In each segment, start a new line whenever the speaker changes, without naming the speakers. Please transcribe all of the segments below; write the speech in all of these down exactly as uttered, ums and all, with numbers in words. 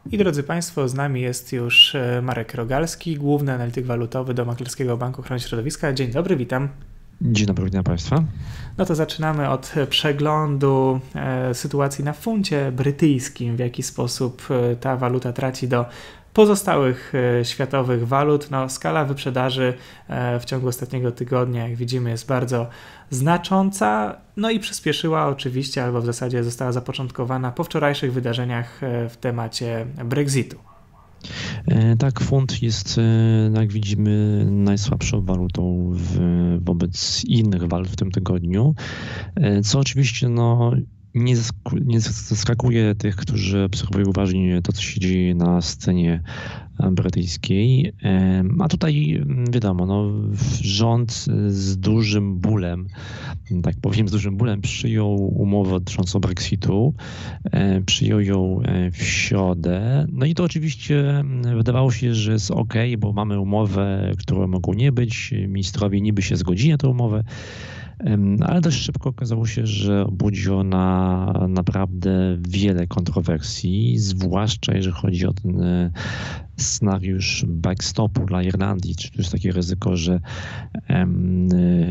I drodzy Państwo, z nami jest już Marek Rogalski, główny analityk walutowy do Maklerskiego Banku Ochrony Środowiska. Dzień dobry, witam.
Dzień dobry, witam Państwa.
No to zaczynamy od przeglądu e, sytuacji na funcie brytyjskim, w jaki sposób ta waluta traci do pozostałych e, światowych walut. No, skala wyprzedaży e, w ciągu ostatniego tygodnia, jak widzimy, jest bardzo znacząca, no i przyspieszyła oczywiście, albo w zasadzie została zapoczątkowana po wczorajszych wydarzeniach e, w temacie Brexitu.
Tak, funt jest, jak widzimy, najsłabszą walutą w, wobec innych walut w tym tygodniu, co oczywiście no, nie, nie zaskakuje tych, którzy obserwują uważnie to, co się dzieje na scenie brytyjskiej. A tutaj wiadomo, no, rząd z dużym bólem, tak powiem, z dużym bólem przyjął umowę dotyczącą Brexitu, przyjął ją w środę. No i to oczywiście wydawało się, że jest ok, bo mamy umowę, którą mogą nie być. Ministrowie niby się zgodzili na tę umowę. Ale dość szybko okazało się, że budzi ona naprawdę wiele kontrowersji, zwłaszcza jeżeli chodzi o ten scenariusz backstopu dla Irlandii, czy to jest takie ryzyko, że um,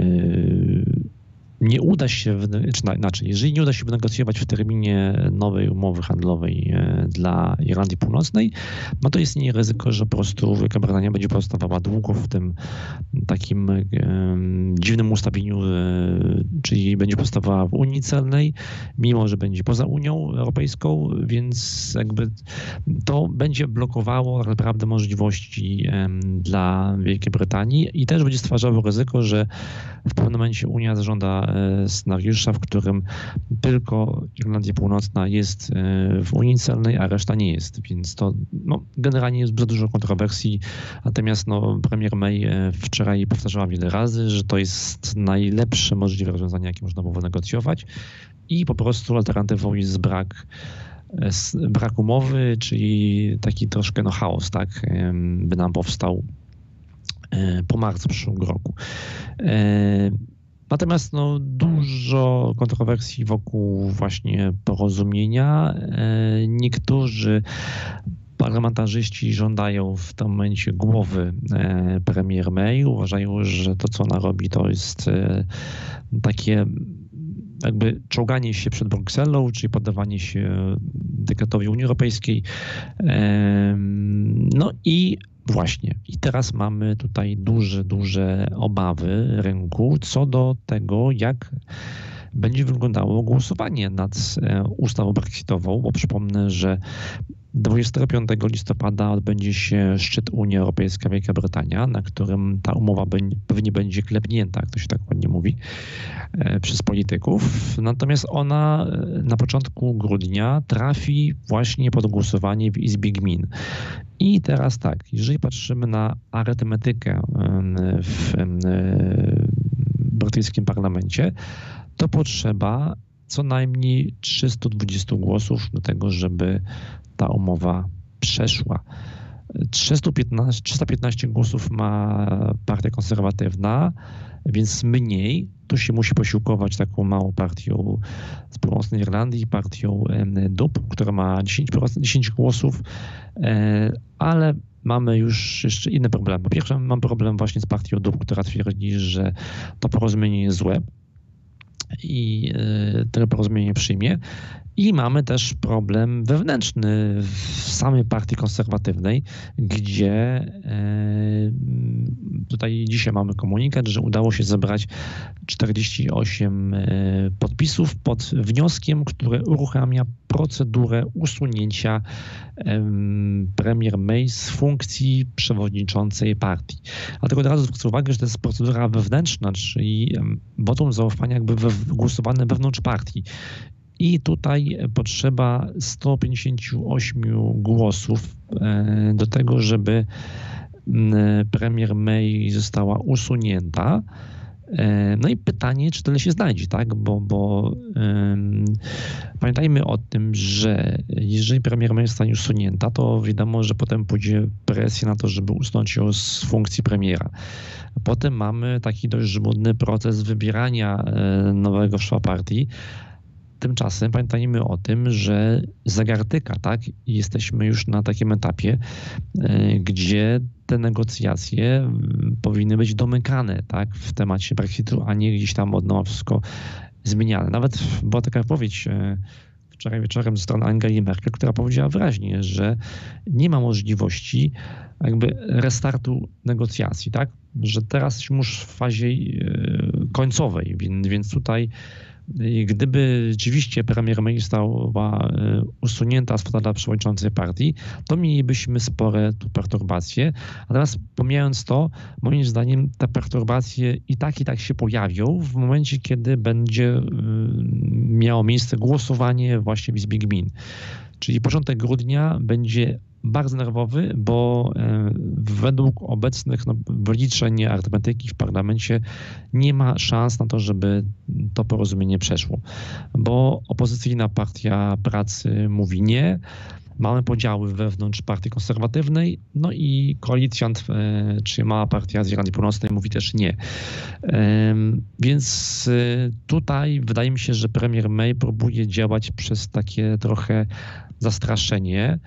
nie uda się, czy inaczej, jeżeli nie uda się wynegocjować w terminie nowej umowy handlowej dla Irlandii Północnej, no to istnieje ryzyko, że po prostu Wielka Brytania będzie pozostawała długo w tym takim um, dziwnym ustawieniu, czyli będzie pozostawała w Unii Celnej, mimo że będzie poza Unią Europejską, więc jakby to będzie blokowało tak naprawdę możliwości um, dla Wielkiej Brytanii i też będzie stwarzało ryzyko, że w pewnym momencie Unia zażąda scenariusza, w którym tylko Irlandia Północna jest w Unii Celnej, a reszta nie jest. Więc to no, generalnie jest za dużo kontrowersji. Natomiast no, premier May wczoraj powtarzała wiele razy, że to jest najlepsze możliwe rozwiązanie, jakie można było wynegocjować i po prostu alternatywą jest brak brak umowy, czyli taki troszkę no, chaos, tak, by nam powstał po marcu przyszłego roku. Natomiast no, dużo kontrowersji wokół właśnie porozumienia. Niektórzy parlamentarzyści żądają w tym momencie głowy premier May. Uważają, że to, co ona robi, to jest takie jakby czołganie się przed Brukselą, czyli poddawanie się dekretowi Unii Europejskiej. No i właśnie. I teraz mamy tutaj duże, duże obawy rynku co do tego, jak będzie wyglądało głosowanie nad ustawą brexitową, bo przypomnę, że dwudziestego piątego listopada odbędzie się szczyt Unia Europejska Wielka Brytania, na którym ta umowa pewnie będzie klepnięta, jak to się tak ładnie mówi, przez polityków. Natomiast ona na początku grudnia trafi właśnie pod głosowanie w Izbie Gmin. I teraz tak, jeżeli patrzymy na arytmetykę w brytyjskim parlamencie, to potrzeba co najmniej trzystu dwudziestu głosów do tego, żeby ta umowa przeszła. trzysta piętnaście, trzysta piętnaście głosów ma Partia Konserwatywna, więc mniej. Tu się musi posiłkować taką małą partią z Północnej Irlandii, partią D U P, która ma dziesięć procent, dziesięć głosów, ale mamy już jeszcze inne problemy. Po pierwsze, mam problem właśnie z partią D U P, która twierdzi, że to porozumienie jest złe i to porozumienie przyjmie. I mamy też problem wewnętrzny w samej partii konserwatywnej, gdzie tutaj dzisiaj mamy komunikat, że udało się zebrać czterdzieści osiem podpisów pod wnioskiem, który uruchamia procedurę usunięcia premier May z funkcji przewodniczącej partii. Dlatego od razu zwrócę uwagę, że to jest procedura wewnętrzna, czyli wotum zaufania jakby we, głosowane wewnątrz partii. I tutaj potrzeba stu pięćdziesięciu ośmiu głosów do tego, żeby premier May została usunięta. No i pytanie, czy tyle się znajdzie, tak? Bo, bo um, pamiętajmy o tym, że jeżeli premier May zostanie usunięta, to wiadomo, że potem pójdzie presja na to, żeby usunąć ją z funkcji premiera. Potem mamy taki dość żmudny proces wybierania nowego szefa partii. tymczasem pamiętajmy o tym, że zagartyka, tak? I jesteśmy już na takim etapie, gdzie te negocjacje powinny być domykane, tak? W temacie Brexitu, a nie gdzieś tam od nowa wszystko zmieniane. Nawet była taka wypowiedź wczoraj wieczorem ze strony Angeli Merkel, która powiedziała wyraźnie, że nie ma możliwości jakby restartu negocjacji, tak? Że teraz jesteśmy już w fazie końcowej, więc, więc tutaj gdyby rzeczywiście premier May została usunięta z fotela przewodniczącej partii, to mielibyśmy spore tu perturbacje. A teraz pomijając to, moim zdaniem te perturbacje i tak i tak się pojawią w momencie, kiedy będzie miało miejsce głosowanie właśnie w Izbie Gmin. Czyli początek grudnia będzie bardzo nerwowy, bo według obecnych no, wyliczeń arytmetyki w parlamencie nie ma szans na to, żeby to porozumienie przeszło. Bo opozycyjna Partia Pracy mówi nie, mamy podziały wewnątrz partii konserwatywnej, no i koalicjant, czyli mała partia z Irlandii Północnej mówi też nie. Więc tutaj wydaje mi się, że premier May próbuje działać przez takie trochę zastraszenie.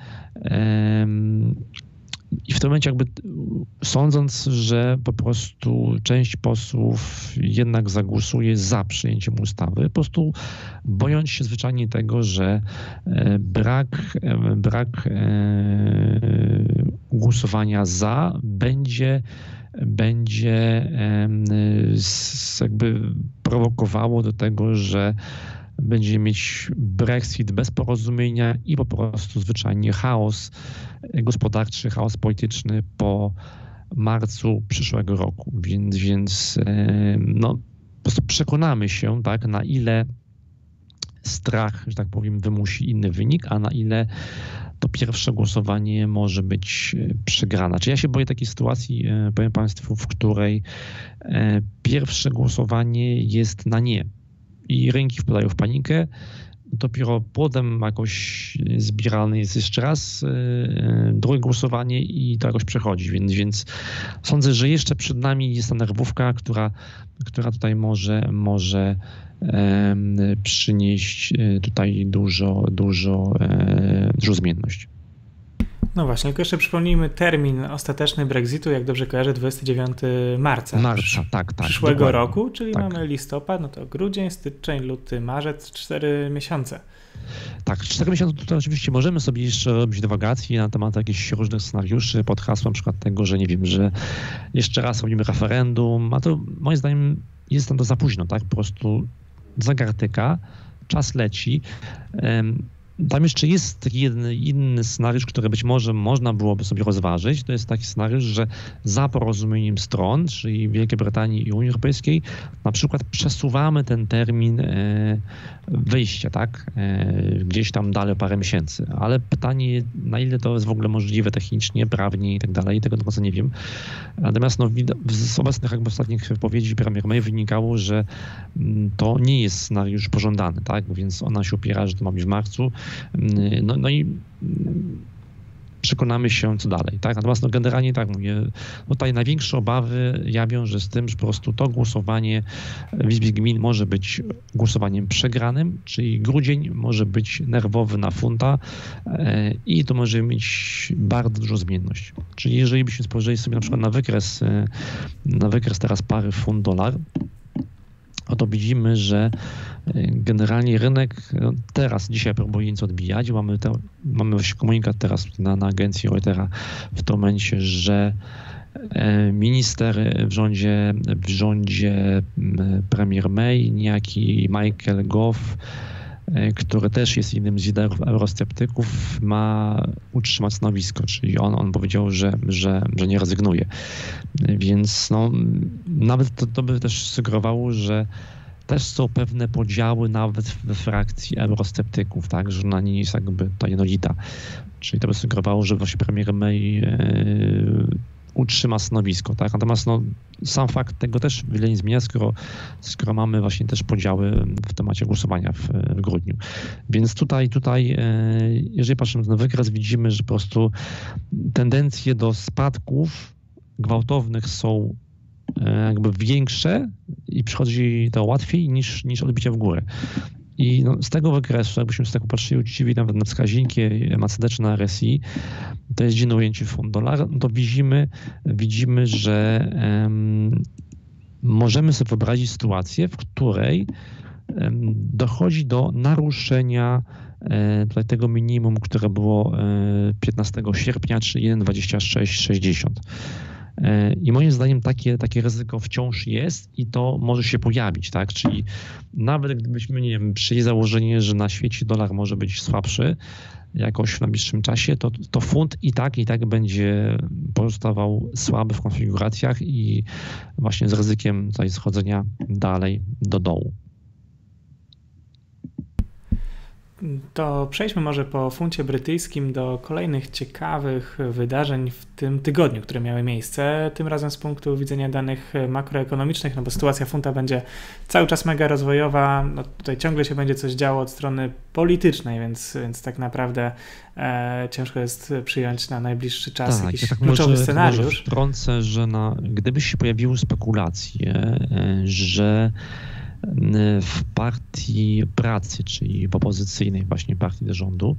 I w tym momencie jakby sądząc, że po prostu część posłów jednak zagłosuje za przyjęciem ustawy, po prostu bojąc się zwyczajnie tego, że brak, brak głosowania za będzie będzie jakby prowokowało do tego, że będzie mieć Brexit bez porozumienia i po prostu zwyczajnie chaos gospodarczy, chaos polityczny po marcu przyszłego roku. Więc, więc no, po prostu przekonamy się, tak, na ile strach, że tak powiem, wymusi inny wynik, a na ile to pierwsze głosowanie może być przegrane. Czy ja się boję takiej sytuacji, powiem Państwu, w której pierwsze głosowanie jest na nie i rynki wpadają w panikę, dopiero potem jakoś zbierany jest jeszcze raz drugie głosowanie i to jakoś przechodzi, więc, więc sądzę, że jeszcze przed nami jest ta nerwówka, która, która tutaj może, może um, przynieść tutaj dużo, dużo, um, dużo zmienność.
No właśnie, tylko jeszcze przypomnijmy termin ostateczny Brexitu, jak dobrze kojarzę, dwudziestego dziewiątego marca.
Marca, tak, tak.
Przyszłego
dokładnie.
roku, czyli
tak.
mamy listopad, no to grudzień, styczeń, luty, marzec, cztery miesiące.
Tak, cztery miesiące tutaj oczywiście możemy sobie jeszcze robić dywagacje na temat jakichś różnych scenariuszy pod hasłem na przykład tego, że nie wiem, że jeszcze raz robimy referendum, a to moim zdaniem jest tam to za późno, tak? Po prostu zagartyka, czas leci. Um, Tam jeszcze jest taki jeden, inny scenariusz, który być może można byłoby sobie rozważyć. To jest taki scenariusz, że za porozumieniem stron, czyli Wielkiej Brytanii i Unii Europejskiej, na przykład przesuwamy ten termin wyjścia, tak? Gdzieś tam dalej parę miesięcy. Ale pytanie, na ile to jest w ogóle możliwe technicznie, prawnie i tak dalej, tego do końca nie wiem. Natomiast no, z obecnych jakby ostatnich wypowiedzi premier May wynikało, że to nie jest scenariusz pożądany, tak? Więc ona się opiera, że to ma być w marcu. No, no i przekonamy się, co dalej. Tak? Natomiast no, generalnie tak mówię, no, tutaj największe obawy ja wiążę z tym, że po prostu to głosowanie w Izbie Gmin może być głosowaniem przegranym, czyli grudzień może być nerwowy na funta e, i to może mieć bardzo dużą zmienność. Czyli jeżeli byśmy spojrzeli sobie na przykład na wykres, e, na wykres teraz pary funt-dolar, to widzimy, że generalnie rynek teraz, dzisiaj próbuje nic odbijać. Mamy, te, mamy właśnie komunikat teraz na, na agencji Reutera w tym momencie, że minister w rządzie, w rządzie premier May, niejaki Michael Gove, który też jest jednym z liderów eurosceptyków, ma utrzymać stanowisko, czyli on, on powiedział, że, że, że nie rezygnuje. Więc no, nawet to, to by też sugerowało, że też są pewne podziały nawet we frakcji eurosceptyków, tak, że ona nie jest jakby ta jednolita. Czyli to by sugerowało, że właśnie premier May e, utrzyma stanowisko, tak. Natomiast no, sam fakt tego też wiele nie zmienia, skoro, skoro mamy właśnie też podziały w temacie głosowania w, w grudniu. Więc tutaj, tutaj e, jeżeli patrzymy na wykres, widzimy, że po prostu tendencje do spadków gwałtownych są jakby większe i przychodzi to łatwiej niż, niż odbicie w górę. I no, z tego wykresu, jakbyśmy sobie tak popatrzyli uczciwie nawet na wskaźniki M A C D czy na R S I, to jest dzienne ujęcie funtu dolar, no to widzimy, widzimy, że um, możemy sobie wyobrazić sytuację, w której um, dochodzi do naruszenia um, tutaj tego minimum, które było um, piętnastego sierpnia, czyli jeden dwadzieścia sześć sześćdziesiąt. I moim zdaniem takie, takie ryzyko wciąż jest i to może się pojawić, tak? Czyli nawet gdybyśmy, nie wiem, przyjęli założenie, że na świecie dolar może być słabszy jakoś w najbliższym czasie, to, to funt i tak, i tak będzie pozostawał słaby w konfiguracjach i właśnie z ryzykiem tutaj schodzenia dalej do dołu.
To przejdźmy może po funcie brytyjskim do kolejnych ciekawych wydarzeń w tym tygodniu, które miały miejsce. Tym razem z punktu widzenia danych makroekonomicznych, no bo sytuacja funta będzie cały czas mega rozwojowa. No tutaj ciągle się będzie coś działo od strony politycznej, więc, więc tak naprawdę e, ciężko jest przyjąć na najbliższy czas tak, jakiś ja tak kluczowy może, scenariusz.
Może wtrącę, że na, gdyby się pojawiły spekulacje, że w partii pracy, czyli w opozycyjnej właśnie partii do rządu,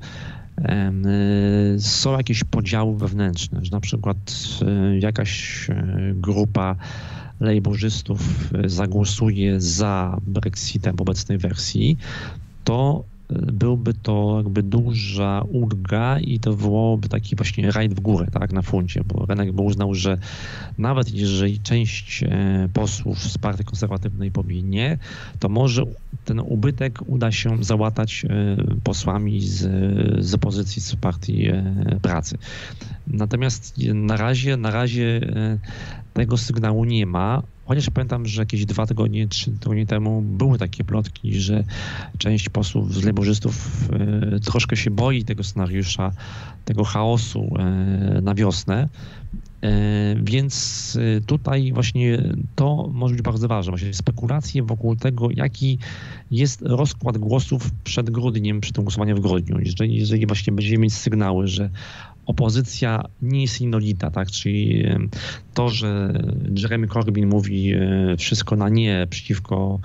są jakieś podziały wewnętrzne, że na przykład jakaś grupa lejborzystów zagłosuje za Brexitem w obecnej wersji, to byłby to jakby duża ulga i to wywołałoby taki właśnie rajd w górę, tak, na funcie, bo rynek by uznał, że nawet jeżeli część posłów z partii konserwatywnej powie nie, to może ten ubytek uda się załatać posłami z, z opozycji, z partii pracy. Natomiast na razie, na razie tego sygnału nie ma. Chociaż pamiętam, że jakieś dwa tygodnie, trzy tygodnie temu były takie plotki, że część posłów z lejborzystów e, troszkę się boi tego scenariusza, tego chaosu e, na wiosnę. E, więc tutaj właśnie to może być bardzo ważne. Właśnie spekulacje wokół tego, jaki jest rozkład głosów przed grudniem, przy tym głosowaniu w grudniu. Jeżeli, jeżeli właśnie będziemy mieć sygnały, że opozycja nie jest jednolita, tak? Czyli to, że Jeremy Corbyn mówi wszystko na nie przeciwko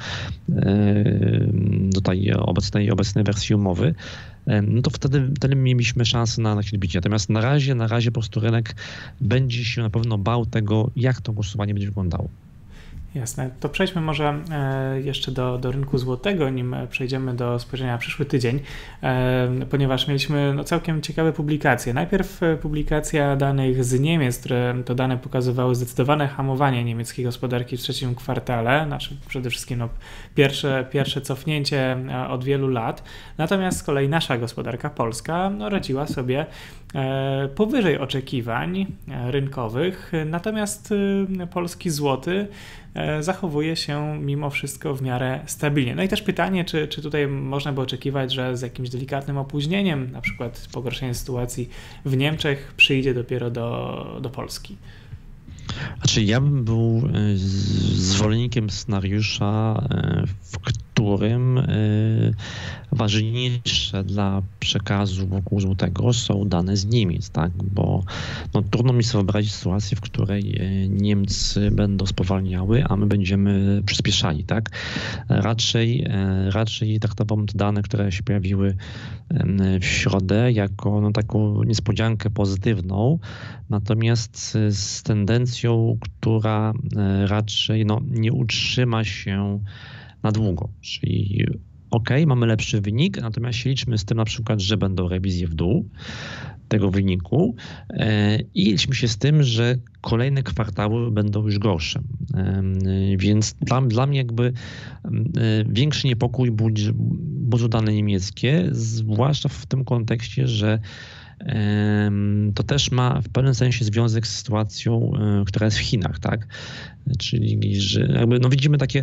tutaj obecnej, obecnej wersji umowy, no to wtedy, wtedy mieliśmy szansę na, na odbicie. Natomiast na razie, na razie po prostu rynek będzie się na pewno bał tego, jak to głosowanie będzie wyglądało.
Jasne. To przejdźmy może jeszcze do, do rynku złotego, nim przejdziemy do spojrzenia na przyszły tydzień, ponieważ mieliśmy no, całkiem ciekawe publikacje. Najpierw publikacja danych z Niemiec, które to dane pokazywały zdecydowane hamowanie niemieckiej gospodarki w trzecim kwartale, znaczy przede wszystkim no, pierwsze, pierwsze cofnięcie od wielu lat. Natomiast z kolei nasza gospodarka polska no, radziła sobie powyżej oczekiwań rynkowych, natomiast polski złoty zachowuje się mimo wszystko w miarę stabilnie. No i też pytanie, czy, czy tutaj można by oczekiwać, że z jakimś delikatnym opóźnieniem, na przykład pogorszenie sytuacji w Niemczech, przyjdzie dopiero do, do Polski.
Znaczy ja bym był zwolennikiem scenariusza, w którym ważniejsze dla przekazu wokół złotego są dane z Niemiec, tak? Bo no, trudno mi sobie wyobrazić sytuację, w której Niemcy będą spowalniały, a my będziemy przyspieszali, tak? Raczej, raczej traktowałbym te dane, które się pojawiły w środę, jako no, taką niespodziankę pozytywną, natomiast z tendencją, która raczej no, nie utrzyma się na długo, czyli ok, mamy lepszy wynik, natomiast się liczmy z tym na przykład, że będą rewizje w dół tego wyniku i liczmy się z tym, że kolejne kwartały będą już gorsze. Więc dla, dla mnie jakby większy niepokój budzi, budzą dane niemieckie, zwłaszcza w tym kontekście, że to też ma w pewnym sensie związek z sytuacją, która jest w Chinach, tak? Czyli, że jakby no widzimy takie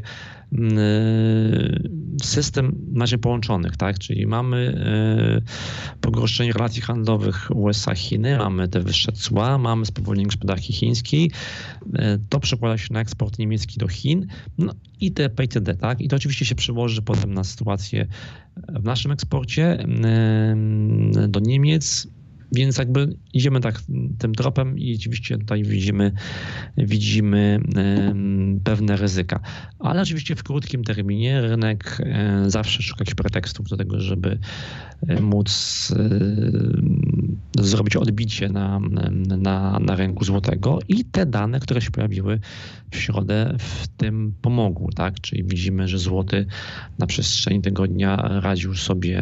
system naczyń połączonych, tak? Czyli mamy pogorszenie relacji handlowych U S A-Chiny, mamy te wyższe cła, mamy spowolnienie gospodarki chińskiej, to przekłada się na eksport niemiecki do Chin, no i te P C D, tak? I to oczywiście się przełoży potem na sytuację w naszym eksporcie do Niemiec. Więc jakby idziemy tak tym tropem i oczywiście tutaj widzimy, widzimy pewne ryzyka. Ale oczywiście w krótkim terminie rynek zawsze szuka jakichś pretekstów do tego, żeby móc zrobić odbicie na, na, na rynku złotego i te dane, które się pojawiły w środę, w tym pomogły, tak? Czyli widzimy, że złoty na przestrzeni tygodnia radził sobie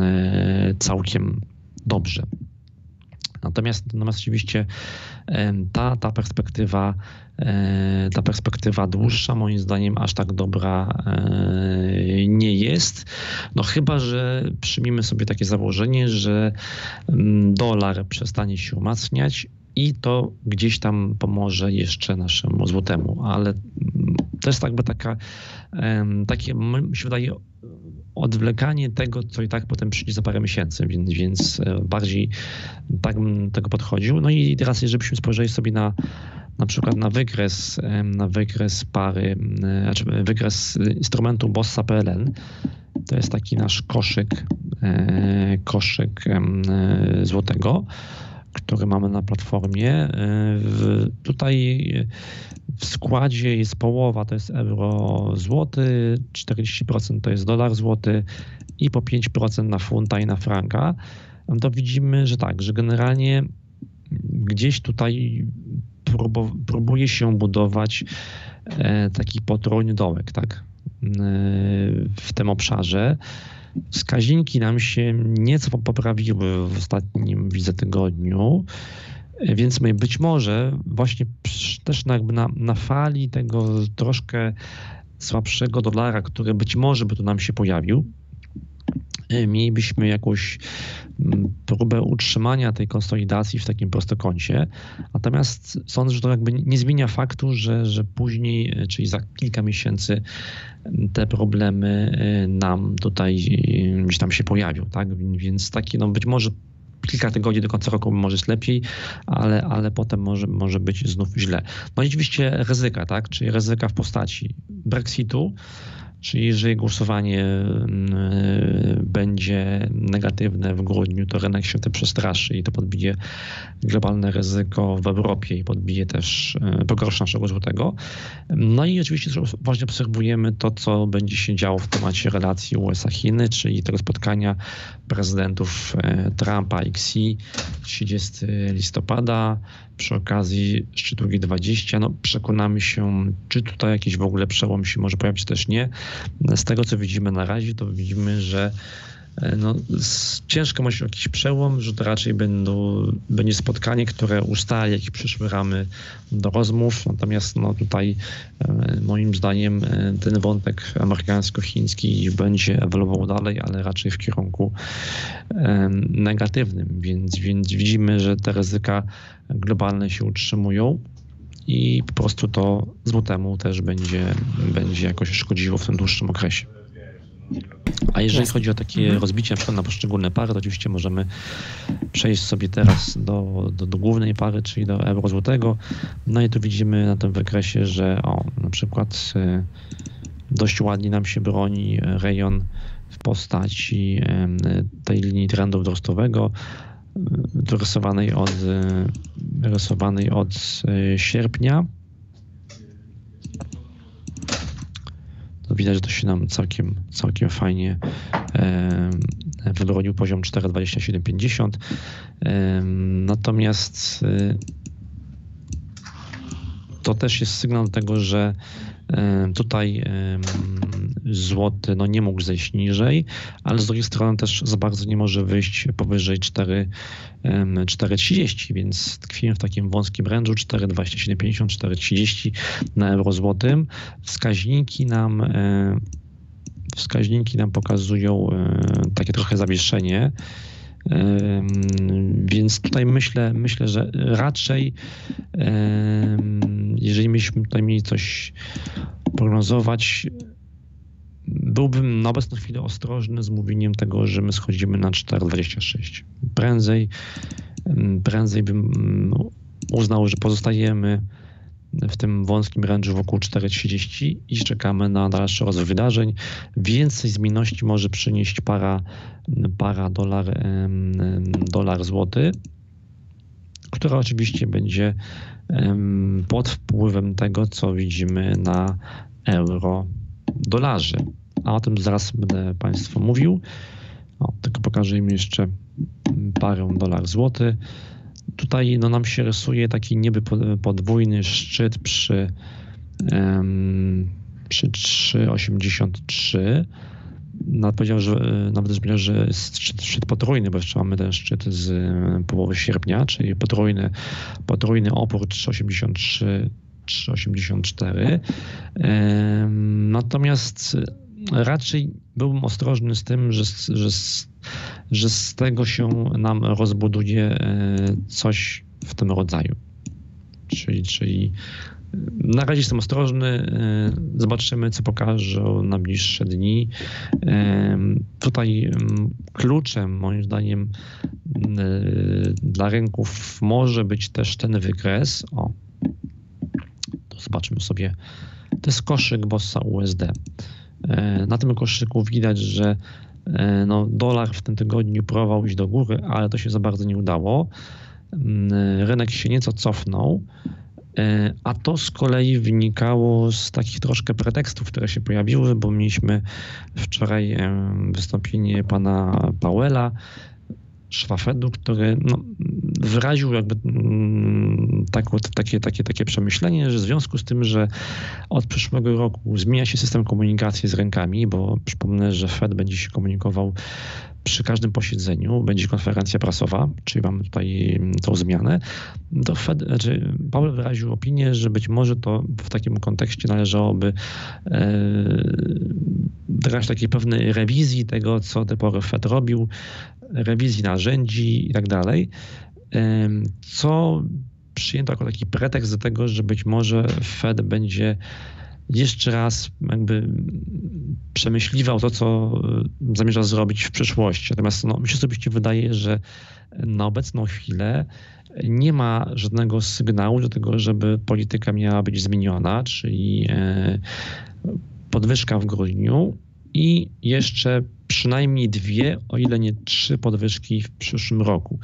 całkiem dobrze. Natomiast, natomiast oczywiście ta, ta perspektywa ta perspektywa dłuższa moim zdaniem aż tak dobra nie jest. No chyba że przyjmijmy sobie takie założenie, że dolar przestanie się umacniać i to gdzieś tam pomoże jeszcze naszemu złotemu, ale to jest jakby taka, takie, mi się wydaje, odwlekanie tego, co i tak potem przyjdzie za parę miesięcy, więc, więc bardziej tak bym tego podchodził. No i teraz, jeżeli byśmy spojrzeli sobie na na przykład na wykres, na wykres pary, znaczy wykres instrumentu Bossa P L N, to jest taki nasz koszyk, koszyk złotego, który mamy na platformie. W, tutaj w składzie jest połowa, to jest euro złoty, czterdzieści procent to jest dolar złoty i po pięć procent na funta i na franka. To widzimy, że tak, że generalnie gdzieś tutaj próbuje się budować taki potrójny dołek, tak, w tym obszarze. Wskaźniki nam się nieco poprawiły w ostatnim, widzę, tygodniu, więc my być może właśnie też jakby na, na fali tego troszkę słabszego dolara, który być może by tu nam się pojawił, mielibyśmy jakąś próbę utrzymania tej konsolidacji w takim prostokącie. Natomiast sądzę, że to jakby nie zmienia faktu, że, że później, czyli za kilka miesięcy te problemy nam tutaj gdzieś tam się pojawią, tak? Więc taki, no być może kilka tygodni do końca roku może jest lepiej, ale, ale potem może, może być znów źle. No i oczywiście ryzyka, tak? Czyli ryzyka w postaci Brexitu, czyli jeżeli głosowanie będzie negatywne w grudniu, to rynek się tym przestraszy i to podbije globalne ryzyko w Europie i podbije też pogorszy naszego złotego. No i oczywiście właśnie obserwujemy to, co będzie się działo w temacie relacji U S A Chiny, czyli tego spotkania prezydentów Trumpa i Xi trzydziestego listopada. Przy okazji szczytu G dwadzieścia, no przekonamy się, czy tutaj jakiś w ogóle przełom się może pojawić, też nie. Z tego, co widzimy na razie, to widzimy, że no, ciężko myśleć o jakiś przełom, że to raczej będą, będzie spotkanie, które ustali jakieś przyszłe ramy do rozmów. Natomiast no, tutaj moim zdaniem ten wątek amerykańsko-chiński będzie ewoluował dalej, ale raczej w kierunku negatywnym. Więc, więc widzimy, że te ryzyka globalne się utrzymują i po prostu to złotemu też będzie, będzie jakoś szkodziło w tym dłuższym okresie. A jeżeli Jasne. chodzi o takie mhm. rozbicie na przykład na poszczególne pary, to oczywiście możemy przejść sobie teraz do, do, do głównej pary, czyli do euro złotego. No i tu widzimy na tym wykresie, że o, na przykład y, dość ładnie nam się broni rejon w postaci y, tej linii trendu wzrostowego, y, rysowanej od, y, rysowanej od y, sierpnia. To widać, że to się nam całkiem, całkiem fajnie e, wybronił poziom cztery dwadzieścia siedem pięćdziesiąt. E, natomiast e, to też jest sygnał tego, że e, tutaj e, złoty no, nie mógł zejść niżej, ale z drugiej strony też za bardzo nie może wyjść powyżej cztery trzydzieści, więc tkwimy w takim wąskim range'u cztery dwadzieścia siedem pięćdziesiąt, cztery trzydzieści na euro złotym. Wskaźniki nam wskaźniki nam pokazują takie trochę zawieszenie. Więc tutaj myślę, myślę, że raczej jeżeli byśmy tutaj mieli coś prognozować, byłbym na obecną chwilę ostrożny z mówieniem tego, że my schodzimy na cztery dwadzieścia sześć. Prędzej, prędzej bym uznał, że pozostajemy w tym wąskim range'u wokół cztery trzydzieści i czekamy na dalszy rozwój wydarzeń. Więcej zmienności może przynieść para, para dolar, dolar złoty. która oczywiście będzie pod wpływem tego, co widzimy na euro-dolarze. A o tym zaraz będę Państwu mówił. O, tylko pokażę im jeszcze parę dolar-złoty. Tutaj no, nam się rysuje taki niby podwójny szczyt przy, um, przy trzy osiemdziesiąt trzy. Nawet powiedział, że, nawet powiedział, że jest szczyt, szczyt potrójny, bo jeszcze mamy ten szczyt z połowy sierpnia, czyli potrójny, potrójny opór trzy osiemdziesiąt trzy, trzy osiemdziesiąt cztery. Natomiast raczej byłbym ostrożny z tym, że, że, że z tego się nam rozbuduje coś w tym rodzaju. Czyli, czyli na razie jestem ostrożny. Zobaczymy, co pokażą najbliższe dni. Tutaj kluczem, moim zdaniem, dla rynków może być też ten wykres. O, to zobaczmy sobie. To jest koszyk Bossa U S D. Na tym koszyku widać, że no, dolar w tym tygodniu próbował iść do góry, ale to się za bardzo nie udało. Rynek się nieco cofnął, a to z kolei wynikało z takich troszkę pretekstów, które się pojawiły, bo mieliśmy wczoraj wystąpienie pana Powella, szefa Fedu, który no, wyraził jakby tak, takie, takie, takie przemyślenie, że w związku z tym, że od przyszłego roku zmienia się system komunikacji z rynkami, bo przypomnę, że Fed będzie się komunikował przy każdym posiedzeniu, będzie konferencja prasowa, czyli mamy tutaj tą zmianę, to Fed, znaczy Powell wyraził opinię, że być może to w takim kontekście należałoby e, dokonać takiej pewnej rewizji tego, co do tej pory Fed robił, rewizji narzędzi i tak dalej, co przyjęto jako taki pretekst do tego, że być może Fed będzie jeszcze raz jakby przemyśliwał to, co zamierza zrobić w przyszłości. Natomiast no, mi się osobiście wydaje, że na obecną chwilę nie ma żadnego sygnału do tego, żeby polityka miała być zmieniona, czyli podwyżka w grudniu i jeszcze przynajmniej dwie, o ile nie trzy podwyżki w przyszłym roku.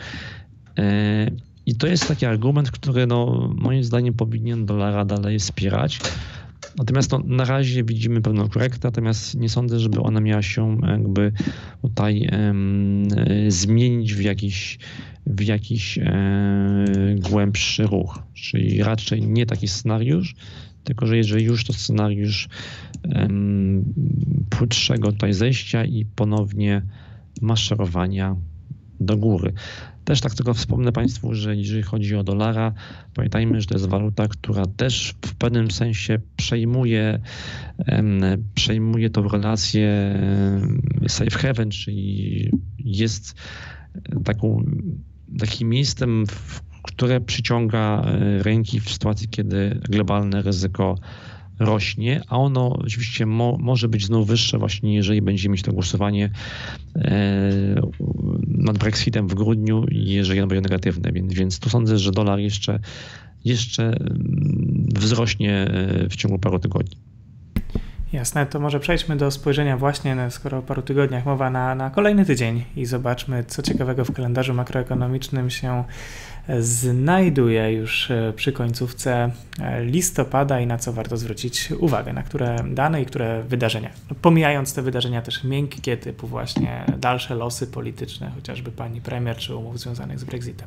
I to jest taki argument, który no, moim zdaniem powinien dolara dalej wspierać. Natomiast no, na razie widzimy pewną korektę, natomiast nie sądzę, żeby ona miała się jakby tutaj um, zmienić w jakiś, w jakiś e, głębszy ruch. Czyli raczej nie taki scenariusz, tylko że jeżeli już to scenariusz um, płytszego tutaj zejścia i ponownie maszerowania do góry. Też tak tylko wspomnę Państwu, że jeżeli chodzi o dolara, pamiętajmy, że to jest waluta, która też w pewnym sensie przejmuje, przejmuje tą relację safe haven, czyli jest taką, takim miejscem, które przyciąga rynki w sytuacji, kiedy globalne ryzyko rośnie, a ono oczywiście mo, może być znów wyższe właśnie, jeżeli będzie mieć to głosowanie e, nad Brexitem w grudniu, jeżeli ono będzie negatywne. Więc, więc tu sądzę, że dolar jeszcze, jeszcze wzrośnie w ciągu paru tygodni.
Jasne, to może przejdźmy do spojrzenia właśnie, skoro o paru tygodniach mowa, na, na kolejny tydzień i zobaczmy, co ciekawego w kalendarzu makroekonomicznym się znajduje już przy końcówce listopada i na co warto zwrócić uwagę, na które dane i które wydarzenia. No, pomijając te wydarzenia też miękkie, typu właśnie dalsze losy polityczne, chociażby pani premier, czy umów związanych z Brexitem.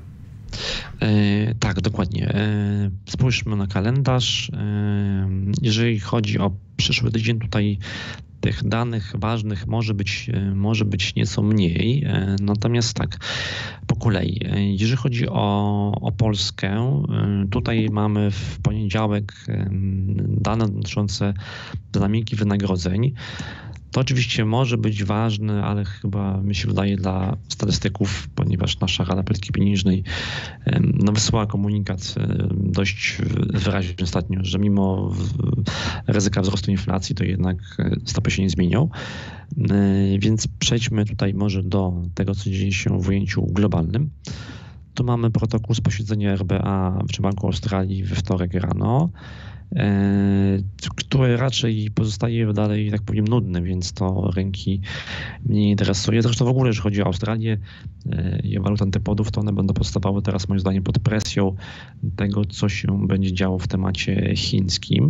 E, tak, dokładnie. E, spójrzmy na kalendarz. E, jeżeli chodzi o przyszły tydzień, tutaj tych danych ważnych może być, może być nieco mniej. E, natomiast tak, po kolei. E, jeżeli chodzi o, o Polskę, e, tutaj mamy w poniedziałek e, dane dotyczące dynamiki wynagrodzeń. To oczywiście może być ważne, ale chyba mi się wydaje dla statystyków, ponieważ nasza Rada Polityki Pieniężnej no, wysłała komunikat dość wyraźnie ostatnio, że mimo ryzyka wzrostu inflacji, to jednak stopy się nie zmienią. Więc przejdźmy tutaj może do tego, co dzieje się w ujęciu globalnym. Tu mamy protokół z posiedzenia R B A w Banku Australii we wtorek rano. które raczej pozostaje dalej, tak powiem, nudne, więc to rynki mnie interesuje. Zresztą w ogóle, jeżeli chodzi o Australię i walut antypodów, to one będą pozostawały teraz moim zdaniem pod presją tego, co się będzie działo w temacie chińskim,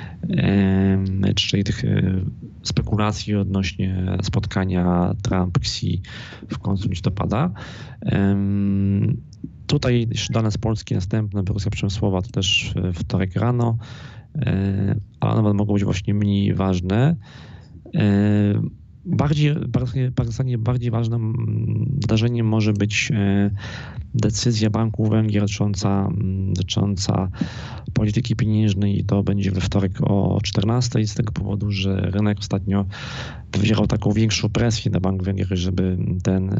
czyli tych spekulacji odnośnie spotkania Trump-Xi w końcu listopada. Tutaj jeszcze dane z Polski następne, produkcja przemysłowa to też wtorek rano, ale one mogą być właśnie mniej ważne. Bardziej, bardziej, bardziej ważnym wydarzeniem może być decyzja Banku Węgier dotycząca, dotycząca polityki pieniężnej i to będzie we wtorek o czternastej z tego powodu, że rynek ostatnio wywierał taką większą presję na Bank Węgier, żeby ten,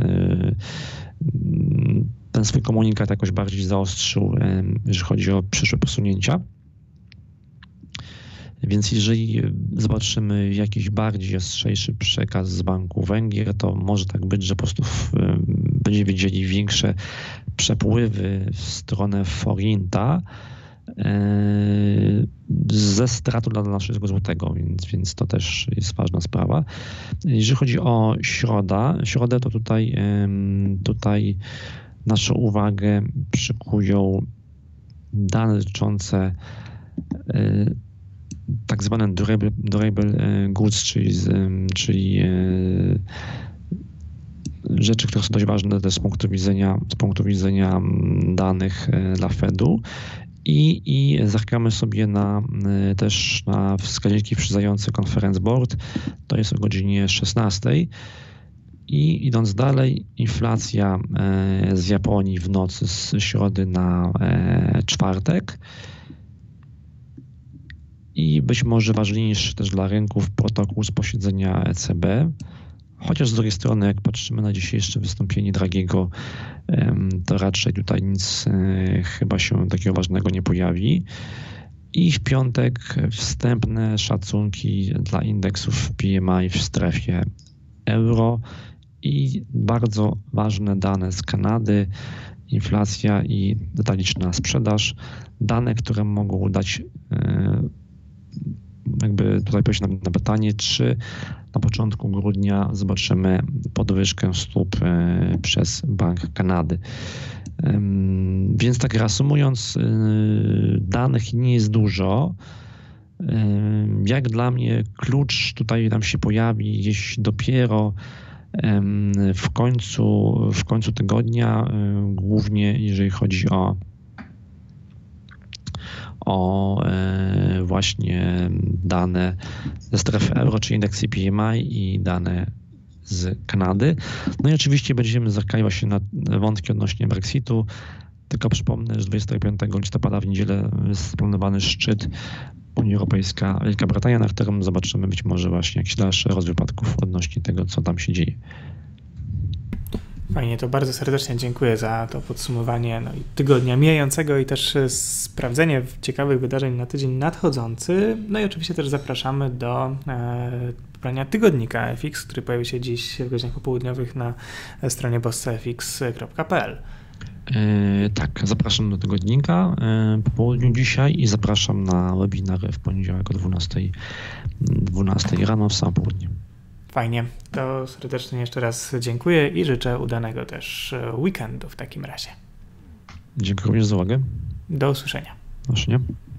ten swój komunikat jakoś bardziej zaostrzył, jeżeli chodzi o przyszłe posunięcia. Więc jeżeli zobaczymy jakiś bardziej ostrzejszy przekaz z Banku Węgier, to może tak być, że po prostu będziemy widzieli większe przepływy w stronę forinta ze stratą dla naszego złotego, więc, więc to też jest ważna sprawa. Jeżeli chodzi o środę, środę to tutaj, tutaj naszą uwagę przykują dane dotyczące tak zwane durable, durable goods, czyli, czyli rzeczy, które są dość ważne też z punktu widzenia, z punktu widzenia danych dla Fedu. I, i zerkamy sobie na, też na wskaźniki przyznające Conference Board, to jest o godzinie szesnastej. I idąc dalej, inflacja z Japonii w nocy z środy na czwartek. I być może ważniejszy też dla rynków protokół z posiedzenia E C B. Chociaż z drugiej strony, jak patrzymy na dzisiejsze wystąpienie Draghiego, to raczej tutaj nic chyba się takiego ważnego nie pojawi. I w piątek wstępne szacunki dla indeksów P M I w strefie euro i bardzo ważne dane z Kanady, inflacja i detaliczna sprzedaż. Dane, które mogą dać jakby tutaj powiedzieć na, na pytanie, czy na początku grudnia zobaczymy podwyżkę stóp e, przez Bank Kanady. E, więc tak reasumując, e, danych nie jest dużo. E, jak dla mnie klucz tutaj nam się pojawi gdzieś dopiero e, w końcu, w końcu tygodnia, e, głównie jeżeli chodzi o o e, właśnie dane ze strefy euro, czyli indeksy P M I i dane z Kanady. No i oczywiście będziemy zerkali właśnie na wątki odnośnie Brexitu. Tylko przypomnę, że dwudziestego piątego listopada w niedzielę jest zaplanowany szczyt Unia Europejska, Wielka Brytania, na którym zobaczymy być może właśnie jakiś dalszy rozwój wypadków odnośnie tego, co tam się dzieje.
Fajnie, to bardzo serdecznie dziękuję za to podsumowanie no i tygodnia mijającego i też sprawdzenie ciekawych wydarzeń na tydzień nadchodzący. No i oczywiście też zapraszamy do e, brania tygodnika F X, który pojawi się dziś w godzinach popołudniowych na stronie bossa f x kropka p l.
Yy, tak, zapraszam do tygodnika yy, po południu dzisiaj i zapraszam na webinary w poniedziałek o dwunastej rano w samo południe.
Fajnie, to serdecznie jeszcze raz dziękuję i życzę udanego też weekendu w takim razie.
Dziękuję również za uwagę.
Do usłyszenia.
Do usłyszenia.